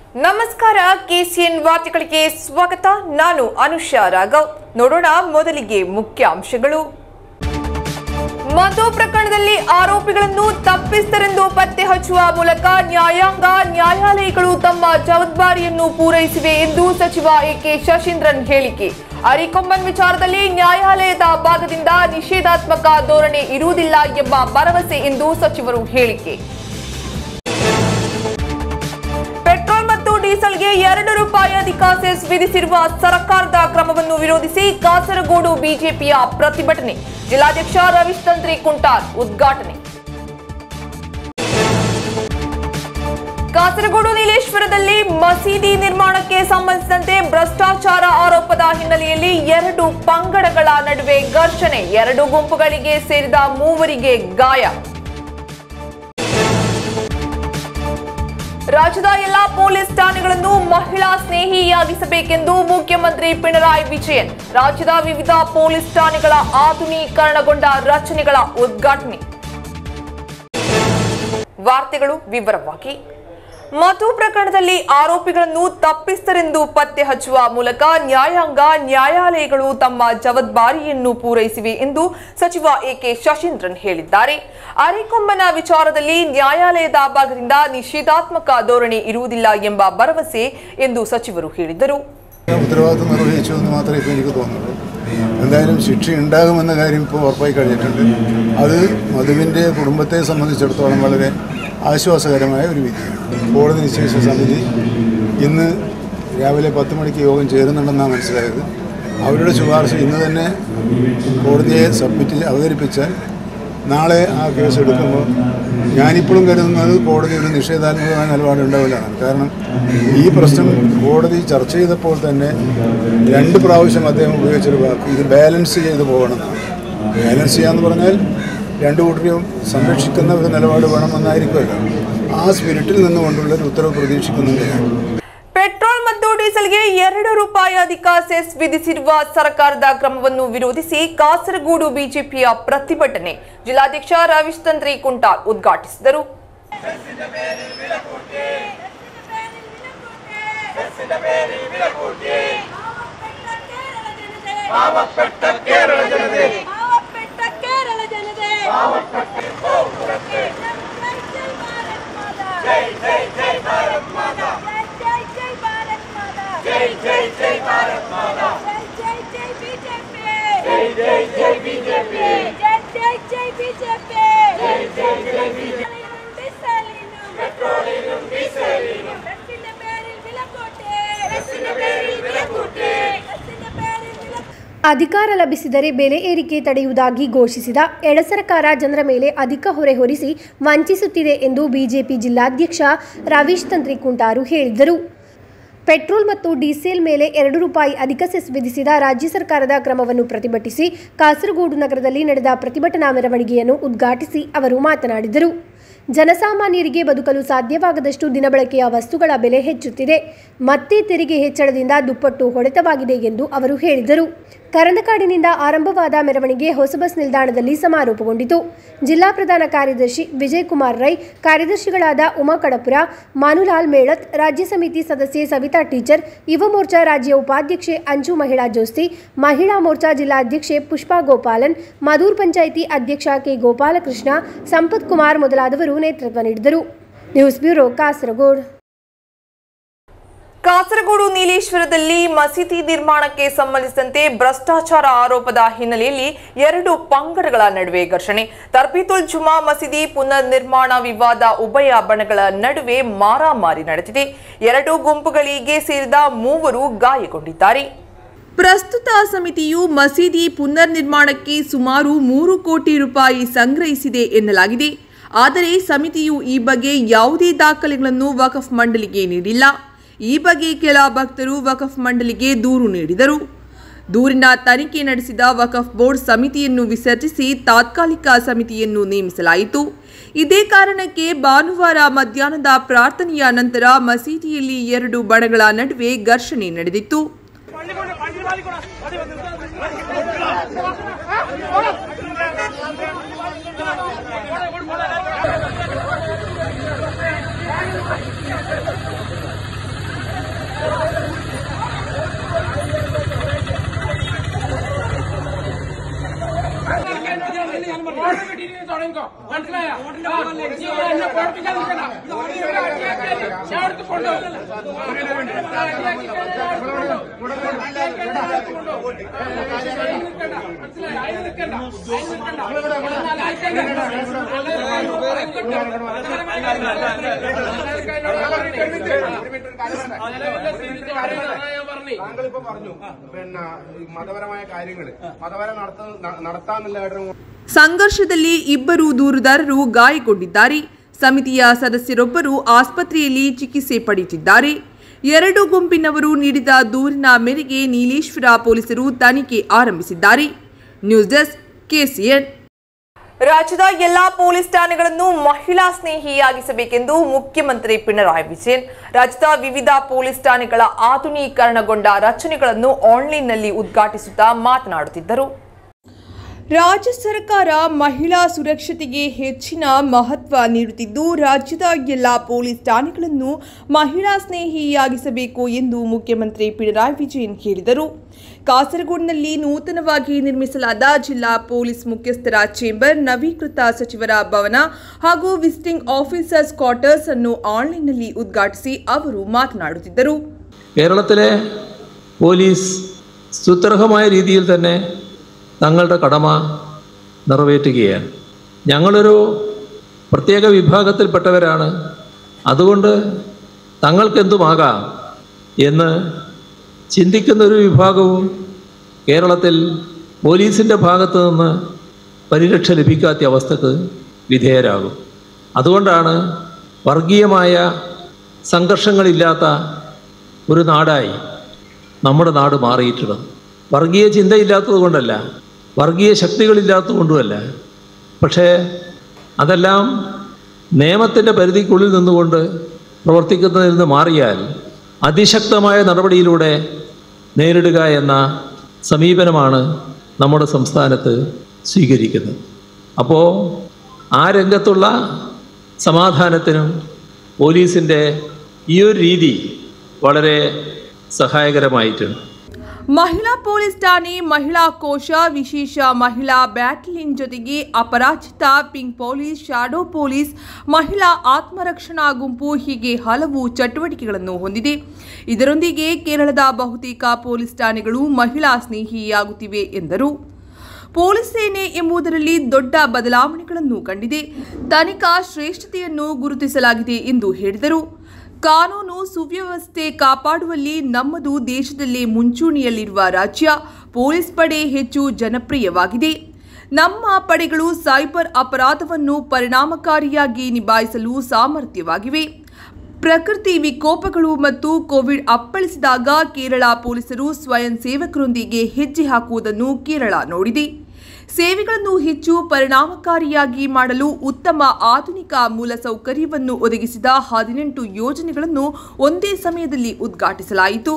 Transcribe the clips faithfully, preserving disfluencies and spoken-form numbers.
ನಮಸ್ಕಾರ ಕೆಸಿಎನ್ ವಾರ್ತೆಗಳಿಗೆ ಸ್ವಾಗತ. ನಾನು ಅನುಷಾ ರಾಘವ್. ನೋಡೋಣ ಮೊದಲಿಗೆ ಮುಖ್ಯಾಂಶಗಳು. ಮಧು ಪ್ರಕರಣದಲ್ಲಿ ಆರೋಪಿಗಳನ್ನು ತಪ್ಪಿತಸ್ಥರೆಂದು ಪತ್ತೆ ಹಚ್ಚುವ ಮೂಲಕ ನ್ಯಾಯಾಂಗ ನ್ಯಾಯಾಲಯಗಳು ತಮ್ಮ ಜವಾಬ್ದಾರಿಯನ್ನು ಪೂರೈಸಿವೆ ಎಂದು ಸಚಿವ ಎಕೆ ಶಶೀಂದ್ರನ್ ಹೇಳಿಕೆ. ಅರಿಕೊಂಬನ್ ವಿಚಾರದಲ್ಲಿ ನ್ಯಾಯಾಲಯದ ಭಾಗದಿಂದ ನಿಷೇಧಾತ್ಮಕ ಧೋರಣೆ ಇರುವುದಿಲ್ಲ ಎಂಬ ಭರವಸೆ ಎಂದು ಸಚಿವರು ಹೇಳಿಕೆ. ಪೆಟ್ರೋಲ್ ಮತ್ತು ಡೀಸೆಲ್ಗೆ ಎರಡು ರೂಪಾಯಿ ಅಧಿಕ ಸೆಸ್ ವಿಧಿಸಿರುವ ಸರ್ಕಾರದ ಕ್ರಮವನ್ನು ವಿರೋಧಿಸಿ ಕಾಸರಗೋಡು ಬಿಜೆಪಿಯ ಪ್ರತಿಭಟನೆ. ಜಿಲ್ಲಾಧ್ಯಕ್ಷ ರವೀಶ್ ತಂತ್ರಿ ಕುಂಟಾರ್ ಉದ್ಘಾಟನೆ. ಕಾಸರಗೋಡು ನೀಲೇಶ್ವರದಲ್ಲಿ ಮಸೀದಿ ನಿರ್ಮಾಣಕ್ಕೆ ಸಂಬಂಧಿಸಿದಂತೆ ಭ್ರಷ್ಟಾಚಾರ ಆರೋಪದ ಹಿನ್ನೆಲೆಯಲ್ಲಿ ಎರಡು ಪಂಗಡಗಳ ನಡುವೆ ಘರ್ಷಣೆ. ಎರಡು ಗುಂಪುಗಳಿಗೆ ಸೇರಿದ ಮೂವರಿಗೆ ಗಾಯ. ರಾಜ್ಯದ ಎಲ್ಲಾ ಪೊಲೀಸ್ ಠಾಣೆಗಳನ್ನು ಮಹಿಳಾ ಸ್ನೇಹಿಯಾಗಿಸಬೇಕೆಂದು ಮುಖ್ಯಮಂತ್ರಿ ಪಿಣರಾಯಿ ವಿಜಯನ್. ರಾಜ್ಯದ ವಿವಿಧ ಪೊಲೀಸ್ ಠಾಣೆಗಳ ಆಧುನೀಕರಣಗೊಂಡ ರಚನೆಗಳ ಉದ್ಘಾಟನೆ. ವಾರ್ತೆಗಳು ವಿವರವಾಗಿ. ಮಧು ಪ್ರಕರಣದಲ್ಲಿ ಆರೋಪಿಗಳನ್ನು ತಪ್ಪಿತಸ್ಥರೆಂದು ಪತ್ತೆ ಹಚ್ಚುವ ಮೂಲಕ ನ್ಯಾಯಾಂಗ ನ್ಯಾಯಾಲಯಗಳು ತಮ್ಮ ಜವಾಬ್ದಾರಿಯನ್ನು ಪೂರೈಸಿವೆ ಎಂದು ಸಚಿವ ಎಕೆ ಶಶೀಂದ್ರನ್ ಹೇಳಿದ್ದಾರೆ. ಅರಿಕೊಂಬನ ವಿಚಾರದಲ್ಲಿ ന്യായാലയದ ഭാഗದಿಂದ നിഷേധാത്മക ധോರಣೆ ಇರುವುದಿಲ್ಲ ಎಂಬ ಭರವಸೆ ಎಂದು ಸಚಿವರು ಹೇಳಿದರು. ഉത്തരവാദിത്വം നിർവഹിച്ചു എന്ന് മാത്രമേ ഇപ്പോൾ എനിക്ക് തോന്നുള്ളൂ. എന്തായാലും ശിക്ഷ ഉണ്ടാകുമെന്ന കാര്യം ഇപ്പോൾ ഉറപ്പായി കഴിഞ്ഞിട്ടുണ്ട്. അത് മധുവിൻ്റെ കുടുംബത്തെ സംബന്ധിച്ചിടത്തോളം വളരെ ആശ്വാസകരമായ ഒരു വിധിയാണ്. കോടതി നിശ്ചയിച്ച സമിതി ഇന്ന് രാവിലെ പത്ത് മണിക്ക് യോഗം ചേരുന്നുണ്ടെന്നാണ് മനസ്സിലായത്. അവരുടെ ശുപാർശ ഇന്ന് തന്നെ കോടതിയെ സബ്മിറ്റ് അവതരിപ്പിച്ചാൽ നാളെ ആ കേസ് എടുക്കുമ്പോൾ ഞാനിപ്പോഴും കരുതുന്നത് കോടതി ഒരു നിഷേധാത്മകമായ നിലപാടുണ്ടാവില്ലാണ്. കാരണം ഈ പ്രശ്നം കോടതി ചർച്ച ചെയ്തപ്പോൾ തന്നെ രണ്ട് പ്രാവശ്യം അദ്ദേഹം ഉപയോഗിച്ചൊരു വാക്ക് ഇത് ബാലൻസ് ചെയ്ത് പോകണമെന്നാണ്. ബാലൻസ് ചെയ്യാന്ന് പറഞ്ഞാൽ രണ്ടു കൂട്ടരെയും സംരക്ഷിക്കുന്ന ഒരു നിലപാട് വേണമെന്നായിരിക്കുമല്ലോ. ആ സ്പിരിറ്റിൽ നിന്നുകൊണ്ടുള്ള ഒരു ഉത്തരവ് പ്രതീക്ഷിക്കുന്നുണ്ട്. ಪೆಟ್ರೋಲ್ ಮತ್ತು ಡೀಸೆಲ್ಗೆ ಎರಡು ರೂಪಾಯಿ ಅಧಿಕ ಸೆಸ್ ವಿಧಿಸಿರುವ ಸರ್ಕಾರದ ಕ್ರಮವನ್ನು ವಿರೋಧಿಸಿ ಕಾಸರಗೋಡು ಬಿಜೆಪಿಯ ಪ್ರತಿಭಟನೆ. ಜಿಲ್ಲಾಧ್ಯಕ್ಷ ರವೀಶ್ ತಂತ್ರಿ ಕುಂಟಾರ್ ಉದ್ಘಾಟಿಸಿದರು. ಅಧಿಕಾರ ಲಭಿಸಿದರೆ ಬೆಲೆ ಏರಿಕೆ ತಡೆಯುವುದಾಗಿ ಘೋಷಿಸಿದ ಎಡ ಸರ್ಕಾರ ಜನರ ಮೇಲೆ ಅಧಿಕ ಹೊರೆ ಹೊರಿಸಿ ವಂಚಿಸುತ್ತಿದೆ ಎಂದು ಬಿಜೆಪಿ ಜಿಲ್ಲಾಧ್ಯಕ್ಷ ರವೀಶ್ ತಂತ್ರಿ ಕುಂಟಾರು ಹೇಳಿದರು. ಪೆಟ್ರೋಲ್ ಮತ್ತು ಡೀಸೆಲ್ ಮೇಲೆ ಎರಡು ರೂಪಾಯಿ ಅಧಿಕ ಸೆಸ್ ವಿಧಿಸಿದ ರಾಜ್ಯ ಸರ್ಕಾರದ ಕ್ರಮವನ್ನು ಪ್ರತಿಭಟಿಸಿ ಕಾಸರಗೋಡು ನಗರದಲ್ಲಿ ನಡೆದ ಪ್ರತಿಭಟನಾ ಮೆರವಣಿಗೆಯನ್ನು ಉದ್ಘಾಟಿಸಿ ಅವರು ಮಾತನಾಡಿದರು. ಜನಸಾಮಾನ್ಯರಿಗೆ ಬದುಕಲು ಸಾಧ್ಯವಾಗದಷ್ಟು ದಿನಬಳಕೆಯ ವಸ್ತುಗಳ ಬೆಲೆ ಹೆಚ್ಚುತ್ತಿದೆ. ಮತ್ತೆ ತೆರಿಗೆ ಹೆಚ್ಚಳದಿಂದ ದುಪ್ಪಟ್ಟು ಹೊಡೆತವಾಗಿದೆ ಎಂದು ಅವರು ಹೇಳಿದರು. ಕರಂದಕಾಡಿನಿಂದ ಆರಂಭವಾದ ಮೆರವಣಿಗೆ ಹೊಸ ಬಸ್ ನಿಲ್ದಾಣದಲ್ಲಿ ಸಮಾರೋಪಗೊಂಡಿತು. ಜಿಲ್ಲಾ ಪ್ರಧಾನ ಕಾರ್ಯದರ್ಶಿ ವಿಜಯ್ ಕುಮಾರ್ ರೈ, ಕಾರ್ಯದರ್ಶಿಗಳಾದ ಉಮಾ ಕಡಪುರ, ಮಾನುಲಾಲ್ ಮೇಳತ್, ರಾಜ್ಯ ಸಮಿತಿ ಸದಸ್ಯೆ ಸವಿತಾ ಟೀಚರ್, ಯುವ ಮೋರ್ಚಾ ರಾಜ್ಯ ಉಪಾಧ್ಯಕ್ಷೆ ಅಂಜು ಮಹಿಳಾ ಜೋಸ್ತಿ, ಮಹಿಳಾ ಮೋರ್ಚಾ ಜಿಲ್ಲಾಧ್ಯಕ್ಷೆ ಪುಷ್ಪಾ ಗೋಪಾಲನ್, ಮಧೂರ್ ಪಂಚಾಯಿತಿ ಅಧ್ಯಕ್ಷ ಕೆ ಗೋಪಾಲಕೃಷ್ಣ, ಸಂಪತ್ ಕುಮಾರ್ ಮೊದಲಾದವರು ನೇತೃತ್ವ ನೀಡಿದರು. News bureau Kasaragod. ಕಾಸರಗೋಡು ನೀಲೇಶ್ವರದಲ್ಲಿ ಮಸೀದಿ ನಿರ್ಮಾಣಕ್ಕೆ ಸಂಬಂಧಿಸಿದಂತೆ ಭ್ರಷ್ಟಾಚಾರ ಆರೋಪದ ಹಿನ್ನೆಲೆಯಲ್ಲಿ ಎರಡು ಪಂಗಡಗಳ ನಡುವೆ ಘರ್ಷಣೆ. ತರ್ಬೀತುಲ್ ಜುಮಾ ಮಸೀದಿ ಪುನರ್ ನಿರ್ಮಾಣ ವಿವಾದ ಉಭಯ ಬಣಗಳ ನಡುವೆ ಮಾರಾಮಾರಿ ನಡೆದಿದೆ. ಎರಡು ಗುಂಪುಗಳಿಗೆ ಸೇರಿದ ಮೂವರು ಗಾಯಗೊಂಡಿದ್ದಾರೆ. ಪ್ರಸ್ತುತ ಸಮಿತಿಯು ಮಸೀದಿ ಪುನರ್ ನಿರ್ಮಾಣಕ್ಕೆ ಸುಮಾರು ಮೂರು ಕೋಟಿ ರೂಪಾಯಿ ಸಂಗ್ರಹಿಸಿದೆ ಎನ್ನಲಾಗಿದೆ. ಆದರೆ ಸಮಿತಿಯು ಈ ಬಗ್ಗೆ ಯಾವುದೇ ದಾಖಲೆಗಳನ್ನು ವಕಫ್ ಮಂಡಳಿಗೆ ನೀಡಿಲ್ಲ. ಈ ಬಗ್ಗೆ ಕೆಲ ಭಕ್ತರು ವಕಫ್ ಮಂಡಳಿಗೆ ದೂರು ನೀಡಿದರು. ದೂರಿನ ತನಿಖೆ ನಡೆಸಿದ ವಕಫ್ ಬೋರ್ಡ್ ಸಮಿತಿಯನ್ನು ವಿಸರ್ಜಿಸಿ ತಾತ್ಕಾಲಿಕ ಸಮಿತಿಯನ್ನು ನೇಮಿಸಲಾಯಿತು. ಇದೇ ಕಾರಣಕ್ಕೆ ಭಾನುವಾರ ಮಧ್ಯಾಹ್ನದ ಪ್ರಾರ್ಥನೆಯ ನಂತರ ಮಸೀದಿಯಲ್ಲಿ ಎರಡು ಬಣಗಳ ನಡುವೆ ಘರ್ಷಣೆ ನಡೆದಿತ್ತು. താങ്കളിപ്പോ പറഞ്ഞു പിന്നെ മതപരമായ കാര്യങ്ങൾ മതപരം നടത്താമെല്ലാവരും ಸಂಘರ್ಷದಲ್ಲಿ ಇಬ್ಬರು ದೂರುದಾರರು ಗಾಯಗೊಂಡಿದ್ದಾರೆ. ಸಮಿತಿಯ ಸದಸ್ಯರೊಬ್ಬರು ಆಸ್ಪತ್ರೆಯಲ್ಲಿ ಚಿಕಿತ್ಸೆ ಪಡೆಯುತ್ತಿದ್ದಾರೆ. ಎರಡು ಗುಂಪಿನವರು ನೀಡಿದ ದೂರಿನ ಮೇರೆಗೆ ನೀಲೇಶ್ವರ ಪೊಲೀಸರು ತನಿಖೆ ಆರಂಭಿಸಿದ್ದಾರೆ. News desk KCN. ರಾಜ್ಯದ ಎಲ್ಲಾ ಪೊಲೀಸ್ ಠಾಣೆಗಳನ್ನು ಮಹಿಳಾ ಸ್ನೇಹಿಯಾಗಿಸಬೇಕೆಂದು ಮುಖ್ಯಮಂತ್ರಿ ಪಿಣರಾಯಿ ವಿಜಯನ್ ರಾಜ್ಯದ ವಿವಿಧ ಪೊಲೀಸ್ ಠಾಣೆಗಳ ಆಧುನೀಕರಣಗೊಂಡ ರಚನೆಗಳನ್ನು ಆನ್ಲೈನ್ನಲ್ಲಿ ಉದ್ಘಾಟಿಸುತ್ತಾ ಮಾತನಾಡುತ್ತಿದ್ದರು. ರಾಜ್ಯ ಸರ್ಕಾರ ಮಹಿಳಾ ಸುರಕ್ಷತೆಗೆ ಹೆಚ್ಚಿನ ಮಹತ್ವ ನೀಡುತ್ತಿದ್ದು ರಾಜ್ಯದ ಎಲ್ಲ ಪೊಲೀಸ್ ಠಾಣೆಗಳನ್ನು ಮಹಿಳಾ ಸ್ನೇಹಿಯಾಗಿಸಬೇಕು ಎಂದು ಮುಖ್ಯಮಂತ್ರಿ ಪಿಣರಾಯಿ ವಿಜಯನ್ ಹೇಳಿದರು. ಕಾಸರಗೋಡಿನಲ್ಲಿ ನೂತನವಾಗಿ ನಿರ್ಮಿಸಲಾದ ಜಿಲ್ಲಾ ಪೊಲೀಸ್ ಮುಖ್ಯಸ್ಥರ ಚೇಂಬರ್, ನವೀಕೃತ ಸಚಿವರ ಭವನ ಹಾಗೂ ವಿಸಿಟಿಂಗ್ ಆಫೀಸರ್ಸ್ ಕ್ವಾರ್ಟರ್ಸ್ ಅನ್ನು ಆನ್ಲೈನ್ನಲ್ಲಿ ಉದ್ಘಾಟಿಸಿ ಅವರು ಮಾತನಾಡುತ್ತಿದ್ದರು. കേരളത്തിലെ പോലീസ് സുത്യർഹമായ രീതിയിൽ തന്നെ തങ്ങളുടെ കടമ നിറവേറ്റുകയാണ്. ഞങ്ങളൊരു പ്രത്യേക വിഭാഗത്തിൽപ്പെട്ടവരാണ്. അതുകൊണ്ട് തങ്ങൾക്കെന്തുമാകാം എന്ന് ചിന്തിക്കുന്നൊരു വിഭാഗവും കേരളത്തിൽ പോലീസിൻ്റെ ഭാഗത്തു നിന്ന് പരിരക്ഷ ലഭിക്കാത്ത അവസ്ഥക്ക് വിധേയരാകും. അതുകൊണ്ടാണ് വർഗീയമായ സംഘർഷങ്ങളില്ലാത്ത ഒരു നാടായി നമ്മുടെ നാട് മാറിയിട്ടുള്ളത്. വർഗീയ ചിന്തയില്ലാത്തത് കൊണ്ടല്ല, വർഗീയ ശക്തികളില്ലാത്തതുകൊണ്ടുമല്ല. പക്ഷേ അതെല്ലാം നിയമത്തിൻ്റെ പരിധിക്കുള്ളിൽ നിന്നുകൊണ്ട് പ്രവർത്തിക്കുന്നതിൽ നിന്ന് മാറിയാൽ അതിശക്തമായ നടപടിയിലൂടെ നേരിടുക എന്ന സമീപനമാണ് നമ്മുടെ സംസ്ഥാനത്ത് സ്വീകരിക്കുന്നത്. അപ്പോൾ ആ രംഗത്തുള്ള സമാധാനത്തിനും പോലീസിൻ്റെ ഈ ഒരു രീതി വളരെ സഹായകരമായിട്ടുണ്ട്. ಮಹಿಳಾ ಪೊಲೀಸ್ ಠಾಣೆ, ಮಹಿಳಾ ಕೋಶ, ವಿಶೇಷ ಮಹಿಳಾ ಬ್ಯಾಟಲಿಯನ್ ಜೊತೆಗೆ Aparajitha pink police, shadow police, ಮಹಿಳಾ ಆತ್ಮರಕ್ಷಣಾ ಗುಂಪು ಹೀಗೆ ಹಲವು ಚಟುವಟಿಕೆಗಳನ್ನು ಹೊಂದಿದೆ. ಇದರೊಂದಿಗೆ ಕೇರಳದ ಬಹುತೇಕ ಪೊಲೀಸ್ ಠಾಣೆಗಳು ಮಹಿಳಾ ಸ್ನೇಹಿಯಾಗುತ್ತಿವೆ ಎಂದರು. ಪೊಲೀಸ್ ಸೇನೆ ಎಂಬುದರಲ್ಲಿ ದೊಡ್ಡ ಬದಲಾವಣೆಗಳನ್ನು ಕಂಡಿದೆ. ತನಿಖಾ ಶ್ರೇಷ್ಠತೆಯನ್ನು ಗುರುತಿಸಲಾಗಿದೆ ಎಂದು ಹೇಳಿದರು. ಕಾನೂನು ಸುವ್ಯವಸ್ಥೆ ಕಾಪಾಡುವಲ್ಲಿ ನಮ್ಮದು ದೇಶದಲ್ಲೇ ಮುಂಚೂಣಿಯಲ್ಲಿರುವ ರಾಜ್ಯ. ಪೊಲೀಸ್ ಪಡೆ ಹೆಚ್ಚು ಜನಪ್ರಿಯವಾಗಿದೆ. ನಮ್ಮ ಪಡೆಗಳು ಸೈಬರ್ ಅಪರಾಧವನ್ನು ಪರಿಣಾಮಕಾರಿಯಾಗಿ ನಿಭಾಯಿಸಲು ಸಾಮರ್ಥ್ಯವಾಗಿವೆ. ಪ್ರಕೃತಿ ವಿಕೋಪಗಳು ಮತ್ತು ಕೋವಿಡ್ ಅಪ್ಪಳಿಸಿದಾಗ ಕೇರಳ ಪೊಲೀಸರು ಸ್ವಯಂ ಸೇವಕರೊಂದಿಗೆ ಹೆಜ್ಜೆ ಹಾಕುವುದನ್ನು ಕೇರಳ ನೋಡಿದೆ. ಸೇವೆಗಳನ್ನು ಹೆಚ್ಚು ಪರಿಣಾಮಕಾರಿಯಾಗಿ ಮಾಡಲು ಉತ್ತಮ ಆಧುನಿಕ ಮೂಲಸೌಕರ್ಯವನ್ನು ಒದಗಿಸಿದ ಹದಿನೆಂಟು ಯೋಜನೆಗಳನ್ನು ಒಂದೇ ಸಮಯದಲ್ಲಿ ಉದ್ಘಾಟಿಸಲಾಯಿತು.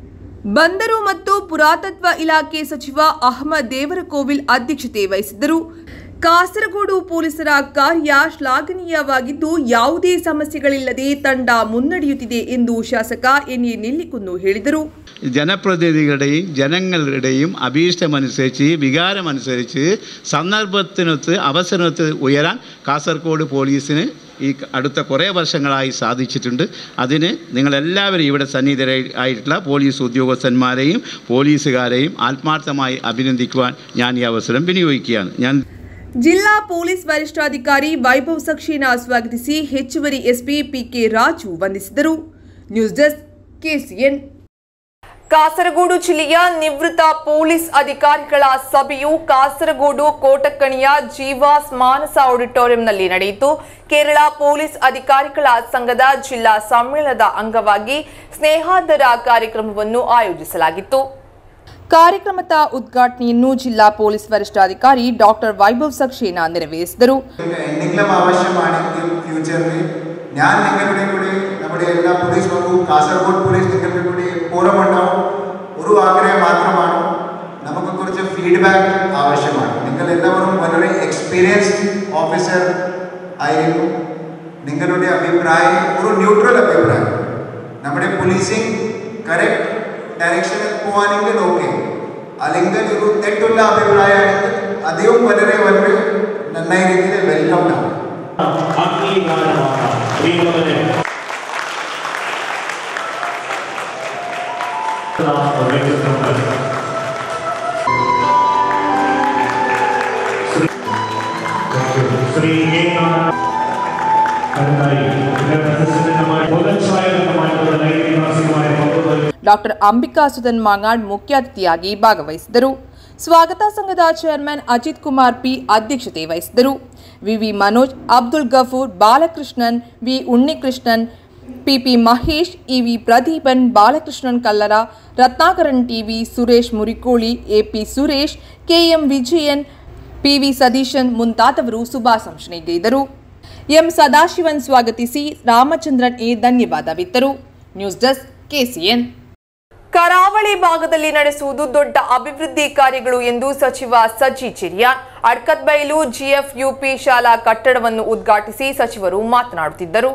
ಬಂದರು ಮತ್ತು ಪುರಾತತ್ವ ಇಲಾಖೆ ಸಚಿವ ಅಹಮದ್ ದೇವರಕೋವಿಲ್ ಅಧ್ಯಕ್ಷತೆ ವಹಿಸಿದ್ದರು. ಕಾಸರಗೋಡು ಪೊಲೀಸರ ಕಾರ್ಯ ಶ್ಲಾಘನೀಯವಾಗಿದ್ದು ಯಾವುದೇ ಸಮಸ್ಯೆಗಳಿಲ್ಲದೆ ತಂಡ ಮುನ್ನಡೆಯುತ್ತಿದೆ ಎಂದು ಶಾಸಕ ಎನ್ ಎ ನೆಲ್ಲಿಕುನ್ನು ಹೇಳಿದರು. ജനപ്രതിനിധികളുടെയും ജനങ്ങളുടെയും അഭീഷ്ടമനുസരിച്ച് വികാരമനുസരിച്ച് സന്ദർഭത്തിനൊത്ത് അവസരത്ത് ഉയരാൻ കാസർഗോഡ് പോലീസിന് ഈ അടുത്ത കുറേ വർഷങ്ങളായി സാധിച്ചിട്ടുണ്ട്. അതിന് നിങ്ങളെല്ലാവരും ഇവിടെ സന്നിഹിതരായിട്ടുള്ള പോലീസ് ഉദ്യോഗസ്ഥന്മാരെയും പോലീസുകാരെയും ആത്മാർത്ഥമായി അഭിനന്ദിക്കുവാൻ ഞാൻ ഈ അവസരം വിനിയോഗിക്കുകയാണ്. ഞാൻ ಜಿಲ್ಲಾ ಪೊಲೀಸ್ ವರಿಷ್ಠಾಧಿಕಾರಿ ವೈಭವ್ ಸಕ್ಸೇನಾ ಸ್ವಾಗತಿಸಿ ಹೆಚ್ಚುವರಿ ಎಸ್ಪಿ ಪಿಕೆ ರಾಜು ವಂದಿಸಿದರು. News desk KCN. ಕಾಸರಗೋಡು ಜಿಲ್ಲೆಯ ನಿವೃತ್ತ ಪೊಲೀಸ್ ಅಧಿಕಾರಿಗಳ ಸಭೆಯು ಕಾಸರಗೋಡು ಕೋಟಕ್ಕಣಿಯ ಜೀವಾಸ್ ಮಾನಸ ಆಡಿಟೋರಿಯಂನಲ್ಲಿ ನಡೆಯಿತು. ಕೇರಳ ಪೊಲೀಸ್ ಅಧಿಕಾರಿಗಳ ಸಂಘದ ಜಿಲ್ಲಾ ಸಮ್ಮೇಳನದ ಅಂಗವಾಗಿ ಸ್ನೇಹಾದರ ಕಾರ್ಯಕ್ರಮವನ್ನು ಆಯೋಜಿಸಲಾಗಿತ್ತು. ಕಾರ್ಯಕ್ರಮದ ಉದ್ಘಾಟನೆಯನ್ನು ಜಿಲ್ಲಾ ಪೊಲೀಸ್ ವರಿಷ್ಠಾಧಿಕಾರಿ ಡಾಕ್ಟರ್ ವೈಭವ್ സക്സേന നിർവഹിച്ചു. എന്തെങ്കിലും ആവശ്യമാണെങ്കിൽ ഫ്യൂച്ചറിൽ ഞാൻ നിങ്ങളുടെ കൂടെ നമ്മുടെ എല്ലാ പോലീസ് വകുപ്പും കാസർഗോഡ് പോലീസ് നിങ്ങളുടെ കൂടെ പൂർണ്ണമുണ്ടാവും. ഒരു ആഗ്രഹം മാത്രമാണ്, നമുക്ക് കുറച്ച് ഫീഡ്ബാക്ക് ആവശ്യമാണ്. നിങ്ങൾ എല്ലാവരും വളരെ എക്സ്പീരിയൻസ്ഡ് ഓഫീസർ ആയിരിക്കും. നിങ്ങളുടെ അഭിപ്രായം ഒരു ന്യൂട്രൽ അഭിപ്രായം, നമ്മുടെ പോലീസിംഗ് കറക്റ്റ് ഡയറക്ഷനിൽ പോകാനെങ്കിൽ ഓക്കെ, അല്ലെങ്കിൽ ഒരു തെറ്റുള്ള അഭിപ്രായമാണെങ്കിൽ അധികം വളരെ വളരെ ನನ್ನ ಈ ರೀತಿಯಲ್ಲಿ ವೆಲ್ಕಮ್ ನಾವು ಡಾಕ್ಟರ್ ಅಂಬಿಕಾ ಸುಧನ್ ಮಾಂಗಾಡ್ ಮುಖ್ಯ ಅತಿಥಿಯಾಗಿ ಭಾಗವಹಿಸಿದರು. ಸ್ವಾಗತ ಸಂಘದ ಚೇರ್ಮನ್ ಅಜಿತ್ ಕುಮಾರ್ ಪಿ ಅಧ್ಯಕ್ಷತೆ ವಹಿಸಿದರು. VV Manoj, Abdul Gafoor, Balakrishnan, V Unnikrishnan, PP Mahesh, EV Pradeepan, Balakrishnan Kallara, Ratnakaran TV, Suresh Murikoli, AP Suresh, KM Vijayan, PV Satheesan ಮುಂತಾದವರು ಶುಭಾಶಂಸೆಗೈದರು. ಎಂ ಸದಾಶಿವನ್ ಸ್ವಾಗತಿಸಿ ರಾಮಚಂದ್ರನ್ ಎ ಧನ್ಯವಾದವಿತ್ತರು. News desk KCN. ಕರಾವಳಿ ಭಾಗದಲ್ಲಿ ನಡೆಸುವುದು ದೊಡ್ಡ ಅಭಿವೃದ್ಧಿ ಕಾರ್ಯಗಳು ಎಂದು ಸಚಿವ ಸಜ್ಜಿ ಚೆರಿಯಾನ್ ಅಡ್ಕತ್ಬೈಲು ಜಿಎಫ್ಯುಪಿ ಶಾಲಾ ಕಟ್ಟಡವನ್ನು ಉದ್ಘಾಟಿಸಿ ಸಚಿವರು ಮಾತನಾಡುತ್ತಿದ್ದರು.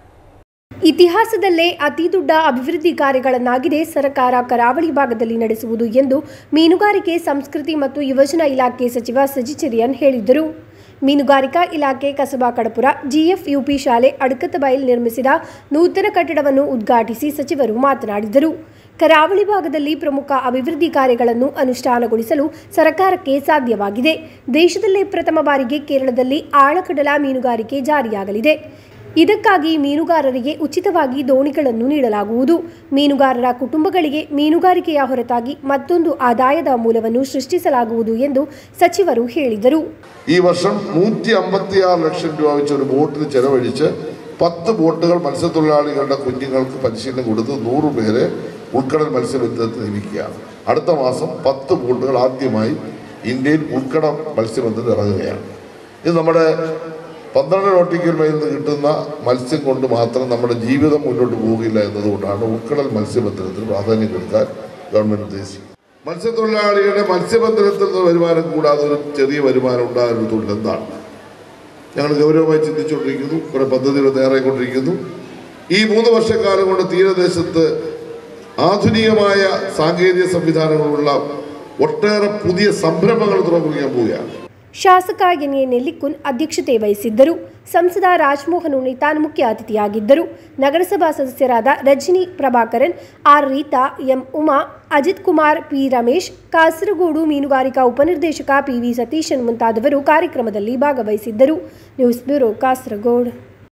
ಇತಿಹಾಸದಲ್ಲೇ ಅತಿ ದೊಡ್ಡ ಅಭಿವೃದ್ಧಿ ಕಾರ್ಯಗಳನ್ನಾಗಿದೆ ಸರ್ಕಾರ ಕರಾವಳಿ ಭಾಗದಲ್ಲಿ ನಡೆಸುವುದು ಎಂದು ಮೀನುಗಾರಿಕೆ, ಸಂಸ್ಕೃತಿ ಮತ್ತು ಯುವಜನ ಇಲಾಖೆ ಸಚಿವ ಸಜ್ಜಿ ಚೆರಿಯಾನ್ ಹೇಳಿದರು. ಮೀನುಗಾರಿಕಾ ಇಲಾಖೆ ಕಸಬಾ ಕಡಪುರ ಜಿಎಫ್ಯುಪಿ ಶಾಲೆ ಅಡ್ಕತ್ಬೈಲ್ ನಿರ್ಮಿಸಿದ ನೂತನ ಕಟ್ಟಡವನ್ನು ಉದ್ಘಾಟಿಸಿ ಸಚಿವರು ಮಾತನಾಡಿದರು. ಕರಾವಳಿ ಭಾಗದಲ್ಲಿ ಪ್ರಮುಖ ಅಭಿವೃದ್ಧಿ ಕಾರ್ಯಗಳನ್ನು ಅನುಷ್ಠಾನಗೊಳಿಸಲು ಸರ್ಕಾರಕ್ಕೆ ಸಾಧ್ಯವಾಗಿದೆ. ದೇಶದಲ್ಲೇ ಪ್ರಥಮ ಬಾರಿಗೆ ಕೇರಳದಲ್ಲಿ ಆಳಕಡಲ ಮೀನುಗಾರಿಕೆ ಜಾರಿಯಾಗಲಿದೆ. ಇದಕ್ಕಾಗಿ ಮೀನುಗಾರರಿಗೆ ಉಚಿತವಾಗಿ ದೋಣಿಗಳನ್ನು ನೀಡಲಾಗುವುದು. ಮೀನುಗಾರರ ಕುಟುಂಬಗಳಿಗೆ ಮೀನುಗಾರಿಕೆಯ ಹೊರತಾಗಿ ಮತ್ತೊಂದು ಆದಾಯದ ಮೂಲವನ್ನು സൃഷ്ടിಸಲಾಗುವುದು ಎಂದು സಚಿವರು ಹೇಳಿದರು. ഈ വർഷം നൂറ്റി അമ്പത്തിയാറ് ലക്ഷം രൂപ വെച്ച് ഒരു ബോട്ടിന് ചെലവഴിച്ച് പത്ത് ബോട്ടുകൾ മത്സ്യത്തൊഴിലാളികളുടെ കുഞ്ഞുങ്ങൾക്ക് പരിശീലനം കൊടുത്ത് നൂറ് പേരെ ഉൾക്കടൽ മത്സ്യബന്ധനത്തിന് നിയമിക്കുകയാണ്. അടുത്ത മാസം പത്ത് ബോട്ടുകൾ ആദ്യമായി ഇന്ത്യയിൽ ഉൾക്കടൽ മത്സ്യബന്ധനത്തിന് ഇറങ്ങുകയാണ്. ഇത് നമ്മുടെ പന്ത്രണ്ട് നോട്ടിക്കൽ മൈലിൽ നിന്ന് കിട്ടുന്ന മത്സ്യം കൊണ്ട് മാത്രം നമ്മുടെ ജീവിതം മുന്നോട്ട് പോകില്ല എന്നതുകൊണ്ടാണ് ഉൾക്കടൽ മത്സ്യബന്ധനത്തിന് പ്രാധാന്യം കൊടുക്കാൻ ഗവൺമെൻറ് ഉദ്ദേശിക്കുന്നത്. മത്സ്യത്തൊഴിലാളികളുടെ മത്സ്യബന്ധനത്തിൽ നിന്ന് വരുമാനം കൂടാതെ ഒരു ചെറിയ വരുമാനം ഉണ്ടാകുന്ന തൊഴിൽ എന്താണ് ഞങ്ങൾ ഗൗരവമായി ചിന്തിച്ചുകൊണ്ടിരിക്കുന്നു. കുറേ പദ്ധതികൾ തയ്യാറായിക്കൊണ്ടിരിക്കുന്നു. ഈ മൂന്ന് വർഷക്കാലം കൊണ്ട് തീരദേശത്ത് ആധുനികമായ സാങ്കേതിക സംവിധാനങ്ങളുള്ള ഒട്ടേറെ പുതിയ സംരംഭങ്ങൾ തുറമുഖിക്കാൻ പോവുകയാണ്. ಶಾಸಕ ಎನ್ ಎ ನೆಲ್ಲಿಕುನ್ ಅಧ್ಯಕ್ಷತೆ ವಹಿಸಿದ್ದರು. ಸಂಸದ ರಾಜಮೋಹನ್ ಉಣ್ಣಿತಾನ್ ಮುಖ್ಯ ಅತಿಥಿಯಾಗಿದ್ದರು. ನಗರಸಭಾ ಸದಸ್ಯರಾದ Rajani Prabhakaran, R Reetha, M Uma, Ajith Kumar, P Ramesh, Kasaragod ಮೀನುಗಾರಿಕಾ ಉಪನಿರ್ದೇಶಕ ಪಿವಿ ಸತೀಶನ್ ಮುಂತಾದವರು ಕಾರ್ಯಕ್ರಮದಲ್ಲಿ ಭಾಗವಹಿಸಿದ್ದರು. News bureau, Kasaragod.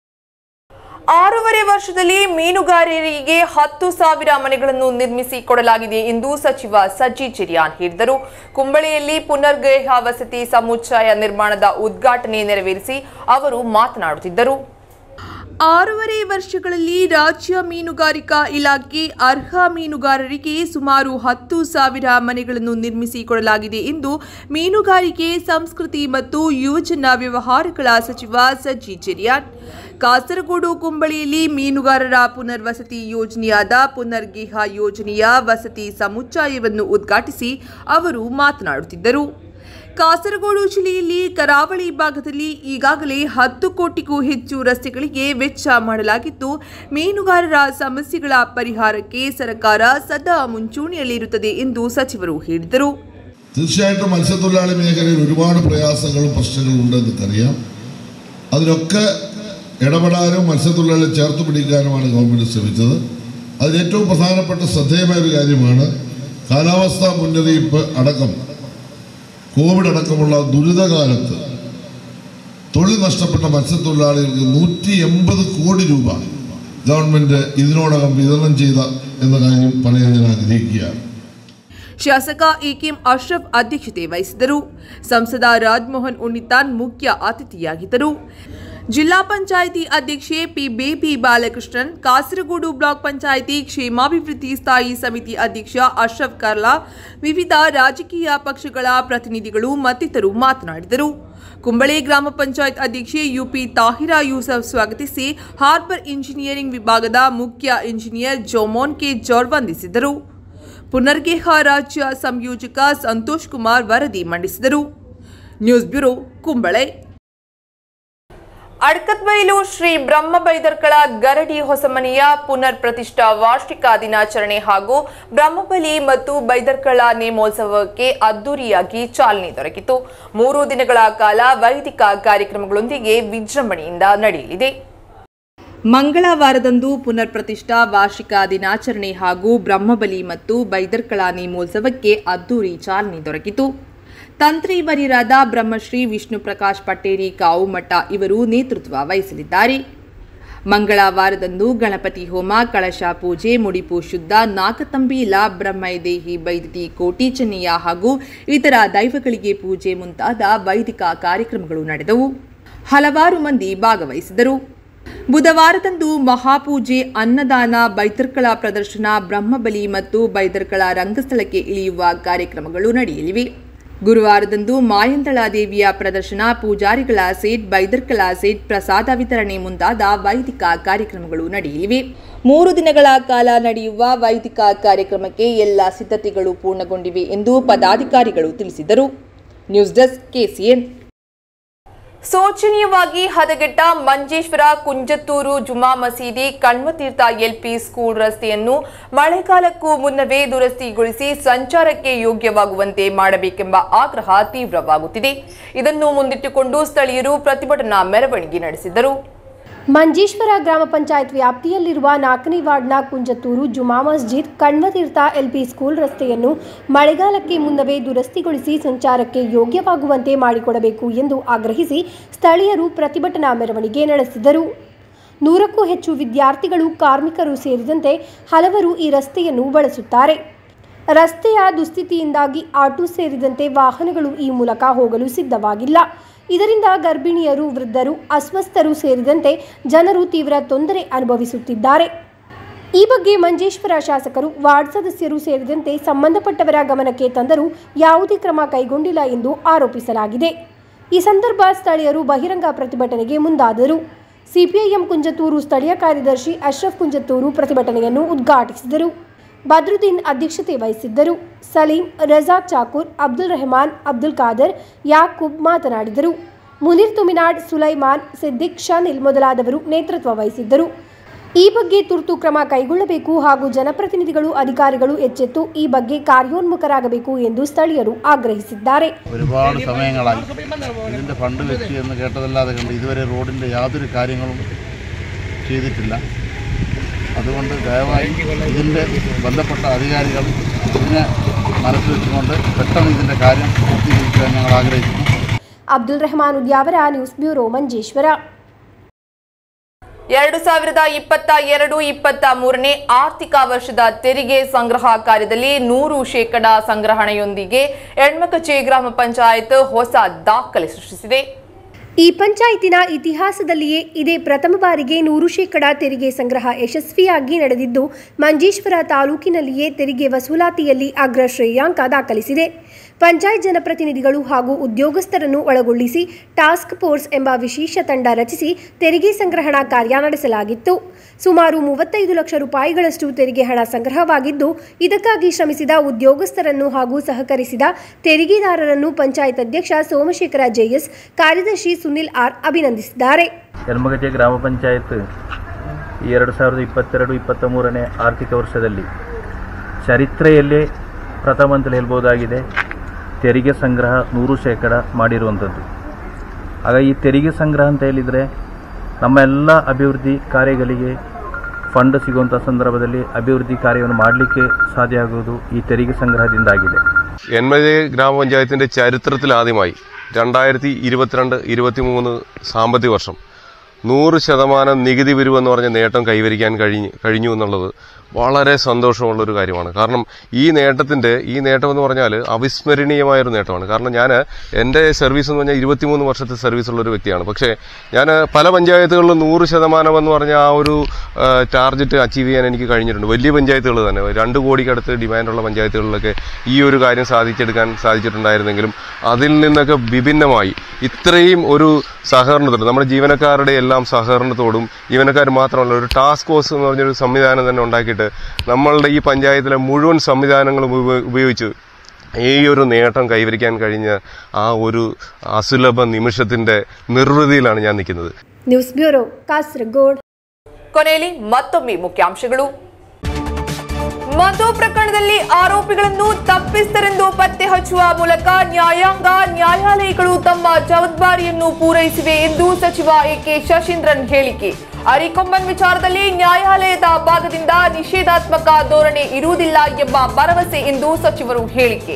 ಆರೂವರೆ ವರ್ಷದಲ್ಲಿ ಮೀನುಗಾರರಿಗೆ ಹತ್ತು ಸಾವಿರ ಮನೆಗಳನ್ನು ನಿರ್ಮಿಸಿ ಕೊಡಲಾಗಿದೆ ಎಂದು ಸಚಿವ ಸಜ್ಜಿ ಚೆರಿಯಾನ್ ಹೇಳಿದರು. ಕುಂಬಳೆಯಲ್ಲಿ ಪುನರ್ಗೇಹ ವಸತಿ ಸಮುಚ್ಚಯ ನಿರ್ಮಾಣದ ಉದ್ಘಾಟನೆ ನೆರವೇರಿಸಿ ಅವರು ಮಾತನಾಡುತ್ತಿದ್ದರು. ಆರೂವರೆ ವರ್ಷಗಳಲ್ಲಿ ರಾಜ್ಯ ಮೀನುಗಾರಿಕಾ ಇಲಾಖೆ ಅರ್ಹ ಮೀನುಗಾರರಿಗೆ ಸುಮಾರು ಹತ್ತು ಸಾವಿರ ಮನೆಗಳನ್ನು ನಿರ್ಮಿಸಿ ಕೊಡಲಾಗಿದೆ ಎಂದು ಮೀನುಗಾರಿಕೆ, ಸಂಸ್ಕೃತಿ ಮತ್ತು ಯುವಜನ ವ್ಯವಹಾರಗಳ ಸಚಿವ ಸಜ್ಜಿ ಚೆರಿಯಾನ್ ಕಾಸರಗೋಡು ಕುಂಬಳೆಯಲ್ಲಿ ಮೀನುಗಾರರ ಪುನರ್ವಸತಿ ಯೋಜನೆಯಾದ ಪುನರ್ಗೇಹ ಯೋಜನೆಯ ವಸತಿ ಸಮುಚ್ಚಯವನ್ನು ಉದ್ಘಾಟಿಸಿ ಅವರು ಮಾತನಾಡುತ್ತಿದ್ದರು. ಕಾಸರಗೋಡು ಜಿಲ್ಲೆಯಲ್ಲಿ ಕರಾವಳಿ ಭಾಗದಲ್ಲಿ ಈಗಾಗಲೇ ಹತ್ತು ಕೋಟಿಗೂ ಹೆಚ್ಚು ರಸ್ತೆಗಳಿಗೆ ವೆಚ್ಚ ಮಾಡಲಾಗಿದ್ದು, ಮೀನುಗಾರರ ಸಮಸ್ಯೆಗಳ ಪರಿಹಾರಕ್ಕೆ ಸರ್ಕಾರ ಸದಾ ಮುಂಚೂಣಿಯಲ್ಲಿರುತ್ತದೆ ಎಂದು ಸಚಿವರು ಹೇಳಿದರು. തീർച്ചയായിട്ടും മത്സ്യത്തൊഴിലാളി മേഖലയിൽ ഒരുപാട് പ്രയാസങ്ങളും പ്രശ്നങ്ങളും ഉണ്ടെന്നറിയാം. അതിലൊക്കെ ഇടപെടാനും മത്സ്യത്തൊഴിലാളികളെ ചേർത്ത് പിടിക്കാനുമാണ് ഗവൺമെൻറ് ശ്രമിച്ചത്. അതിൽ ഏറ്റവും പ്രധാനപ്പെട്ട ശ്രദ്ധേയമായ ഒരു കാര്യമാണ് കാലാവസ്ഥാ മുന്നറിയിപ്പ് അടക്കം കോവിഡ് അടക്കമുള്ള ദുരിതകാലത്ത് തൊഴിൽ നഷ്ടപ്പെട്ട മത്സ്യത്തൊഴിലാളികൾക്ക് നൂറ്റി എൺപത് കോടി രൂപ ഗവൺമെൻറ് ഇതിനോടകം വിതരണം ചെയ്ത എന്ന കാര്യം പറയാൻ ഞാൻ ആഗ്രഹിക്കുകയാണ്. ಶಾಸಕ ಎಕೆಎಂ ಅಶ್ರಫ್ ಅಧ್ಯಕ್ಷತೆ ವಹಿಸಿದರು. ಸಂಸದ ರಾಜಮೋಹನ್ ಉಣ್ಣಿತಾನ್ ಮುಖ್ಯ ಅತಿಥಿಯಾಗಿದ್ದರು. ಜಿಲ್ಲಾ ಪಂಚಾಯಿತಿ ಅಧ್ಯಕ್ಷೆ ಪಿ ಬೇಬಿ ಬಾಲಕೃಷ್ಣನ್, ಕಾಸರಗೋಡು ಬ್ಲಾಕ್ ಪಂಚಾಯಿತಿ ಕ್ಷೇಮಾಭಿವೃದ್ಧಿ ಸ್ಥಾಯಿ ಸಮಿತಿ ಅಧ್ಯಕ್ಷ ಅಶ್ರಫ್ ಕರ್ಲಾ, ವಿವಿಧ ರಾಜಕೀಯ ಪಕ್ಷಗಳ ಪ್ರತಿನಿಧಿಗಳು ಮತ್ತಿತರರು ಮಾತನಾಡಿದರು. ಕುಂಬಳೆ ಗ್ರಾಮ ಪಂಚಾಯತ್ ಅಧ್ಯಕ್ಷೆ ಯುಪಿ ತಾಹಿರಾ ಯೂಸಫ್ ಸ್ವಾಗತಿಸಿ ಹಾರ್ಬರ್ ಇಂಜಿನಿಯರಿಂಗ್ ವಿಭಾಗದ ಮುಖ್ಯ ಇಂಜಿನಿಯರ್ ಜೋಮೋನ್ ಕೆ ಜೋರ್ ವಂದಿಸಿದರು. ಪುನರ್ಗೇಹ ರಾಜ್ಯ ಸಂಯೋಜಕ ಸಂತೋಷ್ ಕುಮಾರ್ ವರದಿ ಮಂಡಿಸಿದರು. News bureau, Kumbla. ಅಡ್ಕತ್ಬೈಲು ಶ್ರೀ ಬ್ರಹ್ಮ ಬೈದರ್ಕಳ ಗರಡಿ ಹೊಸಮನೆಯ ಪುನರ್ ಪ್ರತಿಷ್ಠಾ ವಾರ್ಷಿಕ ದಿನಾಚರಣೆ ಹಾಗೂ ಬ್ರಹ್ಮಬಲಿ ಮತ್ತು ಬೈದರ್ಕಳ ನೇಮೋತ್ಸವಕ್ಕೆ ಅದ್ದೂರಿಯಾಗಿ ಚಾಲನೆ ದೊರಕಿತು. ಮೂರು ದಿನಗಳ ಕಾಲ ವೈದಿಕ ಕಾರ್ಯಕ್ರಮಗಳೊಂದಿಗೆ ವಿಜೃಂಭಣೆಯಿಂದ ನಡೆಯಲಿದೆ. ಮಂಗಳವಾರದಂದು ಪುನರ್ ಪ್ರತಿಷ್ಠಾ ವಾರ್ಷಿಕ ದಿನಾಚರಣೆ ಹಾಗೂ ಬ್ರಹ್ಮಬಲಿ ಮತ್ತು ಬೈದರ್ಕಳ ನೇಮೋತ್ಸವಕ್ಕೆ ಅದ್ದೂರಿ ಚಾಲನೆ ದೊರಕಿತು. ತಂತ್ರಿ ವರಿಯರಾದ ಬ್ರಹ್ಮಶ್ರೀ ವಿಷ್ಣು ಪ್ರಕಾಶ್ ಪಟ್ಟೇರಿ ಕಾವುಮಠ ಇವರು ನೇತೃತ್ವ ವಹಿಸಲಿದ್ದಾರೆ. ಮಂಗಳವಾರದಂದು ಗಣಪತಿ ಹೋಮ, ಕಳಶ ಪೂಜೆ, ಮುಡಿಪು ಶುದ್ಧ, ನಾಗತಂಬಿ ಲಾ ಬ್ರಹ್ಮೈದೇಹಿ ಬೈದತಿ ಕೋಟಿ ಚೆನ್ನಯ್ಯ ಹಾಗೂ ಇತರ ದೈವಗಳಿಗೆ ಪೂಜೆ ಮುಂತಾದ ವೈದಿಕ ಕಾರ್ಯಕ್ರಮಗಳು ನಡೆದವು. ಹಲವಾರು ಮಂದಿ ಭಾಗವಹಿಸಿದರು. ಬುಧವಾರದಂದು ಮಹಾಪೂಜೆ, ಅನ್ನದಾನ, ಬೈದರ್ಕಳ ಪ್ರದರ್ಶನ, ಬ್ರಹ್ಮಬಲಿ ಮತ್ತು ಬೈದರ್ಕಳ ರಂಗಸ್ಥಳಕ್ಕೆ ಇಳಿಯುವ ಕಾರ್ಯಕ್ರಮಗಳು ನಡೆಯಲಿವೆ. ಗುರುವಾರದಂದು ಮಾಯಂದಳ ದೇವಿಯ ಪ್ರದರ್ಶನ, ಪೂಜಾರಿಗಳ ಸೆಟ್, ಬೈದರ್ಕಳ ಸೆಟ್, ಪ್ರಸಾದ ವಿತರಣೆ ಮುಂತಾದ ವೈದಿಕ ಕಾರ್ಯಕ್ರಮಗಳು ನಡೆಯಲಿವೆ. ಮೂರು ದಿನಗಳ ಕಾಲ ನಡೆಯುವ ವೈದಿಕ ಕಾರ್ಯಕ್ರಮಕ್ಕೆ ಎಲ್ಲ ಸಿದ್ಧತೆಗಳು ಪೂರ್ಣಗೊಂಡಿವೆ ಎಂದು ಪದಾಧಿಕಾರಿಗಳು ತಿಳಿಸಿದರು. News desk KCN. ಶೋಚನೀಯವಾಗಿ ಹದಗೆಟ್ಟ ಮಂಜೇಶ್ವರ ಕುಂಜತ್ತೂರು ಜುಮಾ ಮಸೀದಿ ಕಣ್ವತೀರ್ಥ ಎಲ್ಪಿ ಸ್ಕೂಲ್ ರಸ್ತೆಯನ್ನು ಮಳೆಗಾಲಕ್ಕೂ ಮುನ್ನವೇ ದುರಸ್ತಿಗೊಳಿಸಿ ಸಂಚಾರಕ್ಕೆ ಯೋಗ್ಯವಾಗುವಂತೆ ಮಾಡಬೇಕೆಂಬ ಆಗ್ರಹ ತೀವ್ರವಾಗುತ್ತಿದೆ. ಇದನ್ನು ಮುಂದಿಟ್ಟುಕೊಂಡು ಸ್ಥಳೀಯರು ಪ್ರತಿಭಟನಾ ಮೆರವಣಿಗೆ ನಡೆಸಿದರು. ಮಂಜೇಶ್ವರ ಗ್ರಾಮ ಪಂಚಾಯತ್ ವ್ಯಾಪ್ತಿಯಲ್ಲಿರುವ ನಾಲ್ಕನೇ ವಾರ್ಡ್ನ ಕುಂಜತ್ತೂರು ಜುಮಾ ಮಸ್ಜಿದ್ ಕಣ್ವತೀರ್ಥ ಎಲ್ಪಿ ಸ್ಕೂಲ್ ರಸ್ತೆಯನ್ನು ಮಳೆಗಾಲಕ್ಕೆ ಮುನ್ನವೇ ದುರಸ್ತಿಗೊಳಿಸಿ ಸಂಚಾರಕ್ಕೆ ಯೋಗ್ಯವಾಗುವಂತೆ ಮಾಡಿಕೊಡಬೇಕು ಎಂದು ಆಗ್ರಹಿಸಿ ಸ್ಥಳೀಯರು ಪ್ರತಿಭಟನಾ ಮೆರವಣಿಗೆ ನಡೆಸಿದರು. ನೂರಕ್ಕೂ ಹೆಚ್ಚು ವಿದ್ಯಾರ್ಥಿಗಳು, ಕಾರ್ಮಿಕರು ಸೇರಿದಂತೆ ಹಲವರು ಈ ರಸ್ತೆಯನ್ನು ಬಳಸುತ್ತಾರೆ. ರಸ್ತೆಯ ದುಸ್ಥಿತಿಯಿಂದಾಗಿ ಆಟೋ ಸೇರಿದಂತೆ ವಾಹನಗಳು ಈ ಮೂಲಕ ಹೋಗಲು ಸಿದ್ಧವಾಗಿಲ್ಲ. ಇದರಿಂದ ಗರ್ಭಿಣಿಯರು, ವೃದ್ಧರು, ಅಸ್ವಸ್ಥರು ಸೇರಿದಂತೆ ಜನರು ತೀವ್ರ ತೊಂದರೆ ಅನುಭವಿಸುತ್ತಿದ್ದಾರೆ. ಈ ಬಗ್ಗೆ ಮಂಜೇಶ್ವರ ಶಾಸಕರು, ವಾರ್ಡ್ ಸದಸ್ಯರು ಸೇರಿದಂತೆ ಸಂಬಂಧಪಟ್ಟವರ ಗಮನಕ್ಕೆ ತಂದರೂ ಯಾವುದೇ ಕ್ರಮ ಕೈಗೊಂಡಿಲ್ಲ ಎಂದು ಆರೋಪಿಸಲಾಗಿದೆ. ಈ ಸಂದರ್ಭ ಸ್ಥಳೀಯರು ಬಹಿರಂಗ ಪ್ರತಿಭಟನೆಗೆ ಮುಂದಾದರು. ಸಿಪಿಐಎಂ ಕುಂಜತ್ತೂರು ಸ್ಥಳೀಯ ಕಾರ್ಯದರ್ಶಿ ಅಶ್ರಫ್ ಕುಂಜತ್ತೂರು ಪ್ರತಿಭಟನೆಯನ್ನು ಉದ್ಘಾಟಿಸಿದರು. ಬದ್ರುದ್ದೀನ್ ಅಧ್ಯಕ್ಷತೆ ವಹಿಸಿದ್ದರು. ಸಲೀಂ, ರಜಾಕ್ ಚಾಕೂರ್, ಅಬ್ದುಲ್ ರೆಹಮಾನ್, ಅಬ್ದುಲ್ ಖಾದರ್, ಯಾಕೂಬ್ ಮಾತನಾಡಿದರು. ಮುನೀರ್ ತುಮಿನಾಡ್, ಸುಲೈಮಾನ್, ಸಿದ್ದಿಕ್, ಶನಿಲ್ ಮೊದಲಾದವರು ನೇತೃತ್ವ ವಹಿಸಿದ್ದರು. ಈ ಬಗ್ಗೆ ತುರ್ತು ಕ್ರಮ ಕೈಗೊಳ್ಳಬೇಕು ಹಾಗೂ ಜನಪ್ರತಿನಿಧಿಗಳು, ಅಧಿಕಾರಿಗಳು ಎಚ್ಚೆತ್ತು ಈ ಬಗ್ಗೆ ಕಾರ್ಯೋನ್ಮುಖರಾಗಬೇಕು ಎಂದು ಸ್ಥಳೀಯರು ಆಗ್ರಹಿಸಿದ್ದಾರೆ. ഒരുപാട് സമയങ്ങളായി ഇതിന്റെ ഫണ്ട് വെച്ച് എന്ന് കേട്ടതല്ലാതെ കണ്ട് ഇതുവരെ റോഡിന്റെ യാതൊരു കാര്യങ്ങളും ചെയ്തിട്ടില്ല. അതുകൊണ്ട് ദയവായി ഇതിൻ്റെ ബന്ധപ്പെട്ട അധികാരികൾ ഇതിനെ മനസ്സിൽ വെച്ചുകൊണ്ട് പെട്ടെന്ന് ഇതിൻ്റെ കാര്യം പൂർത്തീകരിക്കാൻ ഞങ്ങൾ ആഗ്രഹിക്കുന്നു. Abdul Rahman Udyavara, news bureau, Manjeshwar. ಎರಡು ಸಾವಿರದ ಇಪ್ಪತ್ತ ಎರಡು ಇಪ್ಪತ್ತ ಮೂರನೇ ಆರ್ಥಿಕ ವರ್ಷದ ತೆರಿಗೆ ಸಂಗ್ರಹ ಕಾರ್ಯದಲ್ಲಿ ನೂರು ಶೇಕಡ ಸಂಗ್ರಹಣೆಯೊಂದಿಗೆ ಯಡ್ಮಕಚೆ ಗ್ರಾಮ ಪಂಚಾಯತ್ ಹೊಸ ದಾಖಲೆ ಸೃಷ್ಟಿಸಿದೆ. ಈ ಪಂಚಾಯತಿನ ಇತಿಹಾಸದಲ್ಲಿಯೇ ಇದೇ ಪ್ರಥಮ ಬಾರಿಗೆ ನೂರು ಶೇಕಡ ತೆರಿಗೆ ಸಂಗ್ರಹ ಯಶಸ್ವಿಯಾಗಿ ನಡೆದಿದ್ದು, ಮಂಜೇಶ್ವರ ತಾಲೂಕಿನಲ್ಲಿಯೇ ತೆರಿಗೆ ವಸೂಲಾತಿಯಲ್ಲಿ ಅಗ್ರ ಶ್ರೇಯಾಂಕ ದಾಖಲಿಸಿದೆ. ಪಂಚಾಯತ್ ಜನಪ್ರತಿನಿಧಿಗಳು ಹಾಗೂ ಉದ್ಯೋಗಸ್ಥರನ್ನು ಒಳಗೊಳ್ಳಿಸಿ ಟಾಸ್ಕ್ ಫೋರ್ಸ್ ಎಂಬ ವಿಶೇಷ ತಂಡ ರಚಿಸಿ ತೆರಿಗೆ ಸಂಗ್ರಹಣಾ ಕಾರ್ಯ ನಡೆಸಲಾಗಿತ್ತು. ಸುಮಾರು ಮೂವತ್ತೈದು ಲಕ್ಷ ರೂಪಾಯಿಗಳಷ್ಟು ತೆರಿಗೆ ಹಣ ಸಂಗ್ರಹವಾಗಿದ್ದು, ಇದಕ್ಕಾಗಿ ಶ್ರಮಿಸಿದ ಉದ್ಯೋಗಸ್ಥರನ್ನು ಹಾಗೂ ಸಹಕರಿಸಿದ ತೆರಿಗೆದಾರರನ್ನು ಪಂಚಾಯತ್ ಅಧ್ಯಕ್ಷ ಸೋಮಶೇಖರ ಜೆಎಸ್, ಕಾರ್ಯದರ್ಶಿ ಸುನಿಲ್ ಆರ್ ಅಭಿನಂದಿಸಿದ್ದಾರೆ. ಯಡ್ಮಕಚೆ ಗ್ರಾಮ ಪಂಚಾಯತ್ ಎರಡು ಸಾವಿರದ ಇಪ್ಪತ್ತೆರಡು ಇಪ್ಪತ್ತ ಮೂರನೇ ಆರ್ಥಿಕ ವರ್ಷದಲ್ಲಿ ಚರಿತ್ರೆಯಲ್ಲೇ ಪ್ರಥಮ ಅಂತ ಹೇಳ್ಬೋದಾಗಿದೆ. ತೆರಿಗೆ ಸಂಗ್ರಹ ನೂರು ಶೇಕಡ ಮಾಡಿರುವಂಥದ್ದು. ಆಗ ಈ ತೆರಿಗೆ ಸಂಗ್ರಹ ಅಂತ ಹೇಳಿದರೆ ನಮ್ಮ ಎಲ್ಲ ಅಭಿವೃದ್ಧಿ ಕಾರ್ಯಗಳಿಗೆ ಫಂಡ್ ಸಿಗುವಂಥ ಸಂದರ್ಭದಲ್ಲಿ ಅಭಿವೃದ್ಧಿ ಕಾರ್ಯವನ್ನು ಮಾಡಲಿಕ್ಕೆ ಸಾಧ್ಯ ಆಗುವುದು ಈ ತೆರಿಗೆ ಸಂಗ್ರಹದಿಂದಾಗಿದೆ. യന്മകചെ ഗ്രാമപഞ്ചായത്തിൻ്റെ ചരിത്രത്തിലാദ്യമായി രണ്ടായിരത്തി ഇരുപത്തിരണ്ട് ഇരുപത്തി മൂന്ന് സാമ്പത്തിക വർഷം നൂറ് ശതമാനം നികുതി പിരിവെന്ന് പറഞ്ഞ നേട്ടം കൈവരിക്കാൻ കഴിഞ്ഞു കഴിഞ്ഞു എന്നുള്ളത് വളരെ സന്തോഷമുള്ളൊരു കാര്യമാണ്. കാരണം ഈ നേട്ടത്തിൻ്റെ ഈ നേട്ടമെന്ന് പറഞ്ഞാൽ അവിസ്മരണീയമായൊരു നേട്ടമാണ്. കാരണം ഞാൻ എൻ്റെ സർവീസ് എന്ന് പറഞ്ഞാൽ ഇരുപത്തിമൂന്ന് വർഷത്തെ സർവീസുള്ളൊരു വ്യക്തിയാണ്. പക്ഷേ ഞാൻ പല പഞ്ചായത്തുകളിലും നൂറ് ശതമാനം എന്ന് പറഞ്ഞ ആ ഒരു ടാർഗറ്റ് അച്ചീവ് ചെയ്യാൻ എനിക്ക് കഴിഞ്ഞിട്ടുണ്ട്. വലിയ പഞ്ചായത്തുകൾ തന്നെ രണ്ട് കോടിക്കടുത്ത് ഡിമാൻഡുള്ള പഞ്ചായത്തുകളിലൊക്കെ ഈ ഒരു കാര്യം സാധിച്ചെടുക്കാൻ സാധിച്ചിട്ടുണ്ടായിരുന്നെങ്കിലും അതിൽ നിന്നൊക്കെ വിഭിന്നമായി ഇത്രയും ഒരു സഹകരണത്തോട് നമ്മുടെ ജീവനക്കാരുടെ എല്ലാം സഹകരണത്തോടും ജീവനക്കാർ മാത്രമല്ല ഒരു ടാസ്ക് ഫോഴ്സ് എന്ന് പറഞ്ഞൊരു സംവിധാനം തന്നെ ഉണ്ടാക്കിയിട്ട് നമ്മളുടെ ഈ പഞ്ചായത്തിലെ മുഴുവൻ സംവിധാനങ്ങളും ഉപയോഗിച്ച് ഈ ഒരു നേട്ടം കൈവരിക്കാൻ കഴിഞ്ഞ ആ ഒരു അസുലഭ നിമിഷത്തിന്റെ നിർവൃതിയിലാണ് ഞാൻ നിൽക്കുന്നത്. News bureau Kasaragod. ಕೊನೆಯಲ್ಲಿ ಮತ್ತೊಮ್ಮೆ ಮುಖ್ಯಾಂಶಗಳು. ಮಧು ಪ್ರಕರಣದಲ್ಲಿ ಆರೋಪಿಗಳನ್ನು ತಪ್ಪಿತಸ್ಥರೆಂದು ಪತ್ತೆ ಹಚ್ಚುವ ಮೂಲಕ ನ್ಯಾಯಾಂಗ ನ್ಯಾಯಾಲಯಗಳು ತಮ್ಮ ಜವಾಬ್ದಾರಿಯನ್ನು ಪೂರೈಸಿವೆ ಎಂದು ಸಚಿವ ಎಕೆ ಶಶೀಂದ್ರನ್ ಹೇಳಿಕೆ. ಅರಿಕೊಂಬನ್ ವಿಚಾರದಲ್ಲಿ ನ್ಯಾಯಾಲಯದ ಭಾಗದಿಂದ ನಿಷೇಧಾತ್ಮಕ ಧೋರಣೆ ಇರುವುದಿಲ್ಲ ಎಂಬ ಭರವಸೆ ಎಂದು ಸಚಿವರು ಹೇಳಿಕೆ.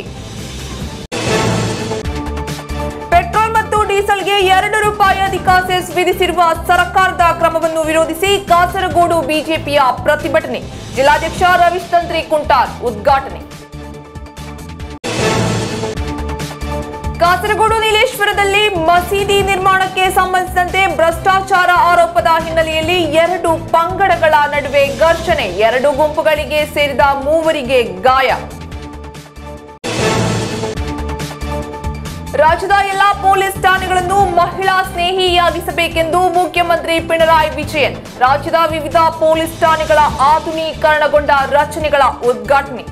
ಪೆಟ್ರೋಲ್ ಮತ್ತು ಡೀಸೆಲ್ಗೆ ಎರಡು ರೂಪಾಯಿ ಅಧಿಕ ಸೆಸ್ ವಿಧಿಸಿರುವ ಸರ್ಕಾರದ ಕ್ರಮವನ್ನು ವಿರೋಧಿಸಿ ಕಾಸರಗೋಡು ಬಿಜೆಪಿಯ ಪ್ರತಿಭಟನೆ. ಜಿಲ್ಲಾಧ್ಯಕ್ಷ ರವೀಶ್ ತಂತ್ರಿ ಕುಂಟಾರ್ ಉದ್ಘಾಟನೆ. ಕಾಸರಗೋಡು ನೀಲೇಶ್ವರದಲ್ಲಿ ಮಸೀದಿ ನಿರ್ಮಾಣಕ್ಕೆ ಸಂಬಂಧಿಸಿದಂತೆ ಭ್ರಷ್ಟಾಚಾರ ಆರೋಪದ ಹಿನ್ನೆಲೆಯಲ್ಲಿ ಎರಡು ಪಂಗಡಗಳ ನಡುವೆ ಘರ್ಷಣೆ. ಎರಡು ಗುಂಪುಗಳಿಗೆ ಸೇರಿದ ಮೂವರಿಗೆ ಗಾಯ. ರಾಜ್ಯದ ಎಲ್ಲಾ ಪೊಲೀಸ್ ಠಾಣೆಗಳನ್ನು ಮಹಿಳಾ ಸ್ನೇಹಿಯಾಗಿಸಬೇಕೆಂದು ಮುಖ್ಯಮಂತ್ರಿ ಪಿಣರಾಯಿ ವಿಜಯನ್. ರಾಜ್ಯದ ವಿವಿಧ ಪೊಲೀಸ್ ಠಾಣೆಗಳ ಆಧುನೀಕರಣಗೊಂಡ ರಚನೆಗಳ ಉದ್ಘಾಟನೆ.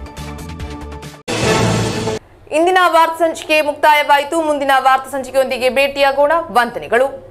ಇಂದಿನ ವಾರ್ತಾ ಸಂಚಿಕೆ ಮುಕ್ತಾಯವಾಯಿತು. ಮುಂದಿನ ವಾರ್ತಾ ಸಂಚಿಕೆಯೊಂದಿಗೆ ಭೇಟಿಯಾಗೋಣ. ವಂದನೆಗಳು.